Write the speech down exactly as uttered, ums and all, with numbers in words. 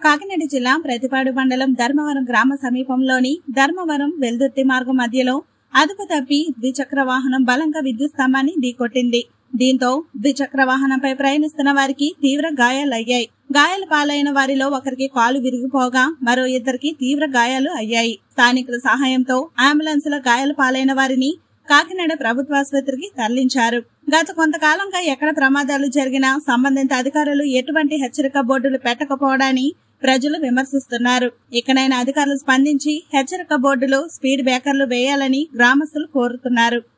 కాకినాడ జిల్లా ప్రతిపాడు మండలం ధర్మవరం గ్రామ సమీపంలోని ధర్మవరం వెల్దుర్తి మార్గం మధ్యలో అదుపు తప్పి ద్విచక్ర వాహనం బలంగా విద్యుత్ స్తంభాన్ని ఢీకొట్టింది. దీంతో ద్విచక్ర వాహనంపై ప్రయాణిస్తున్న వారికి తీవ్ర గాయాలయ్యాయి. గాయాల పాలైన వారిలో ఒకరికి కాలు విరిగిపోగా మరో ఇద్దరికి తీవ్ర గాయాలు అయ్యాయి. స్థానికుల సహాయంతో అంబులెన్సుల గాయాల పాలైన వారిని కాకినాడ ప్రభుత్వాసుపత్రికి తరలించారు. గత కొంతకాలంగా ఎక్కడ ప్రమాదాలు జరిగినా సంబంధిత అధికారులు ఎటువంటి హెచ్చరిక బోర్డులు పెట్టకపోవడాన్ని ప్రజలు విమర్శిస్తున్నారు. ఇకనైనా అధికారులు స్పందించి హెచ్చరిక బోర్డులు, స్పీడ్ బ్రేకర్లు వేయాలని గ్రామస్తులు కోరుతున్నారు.